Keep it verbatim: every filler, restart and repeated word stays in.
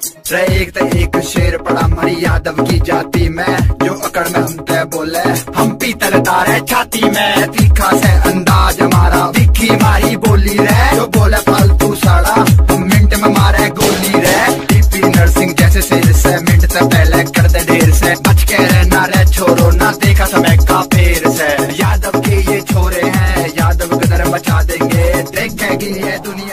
रे एक ते एक शेर पड़ा मरी यादव की जाति में, जो अकड़ में हम तय बोले हम पीतल तारे छाती में। तीखा से अंदाज हमारा दिखी मारी बोली रे, जो बोले फालतू साड़ा मिनट में मारे गोली रे। डीपी नर्सिंग जैसे शेर से मिनट से पहले कर दे ढेर से, बच के रहना रे छोरो ना देखा समय का फेर से। यादव के ये छोरे हैं यादव कदर मचा देंगे, देखेगी ये दुनिया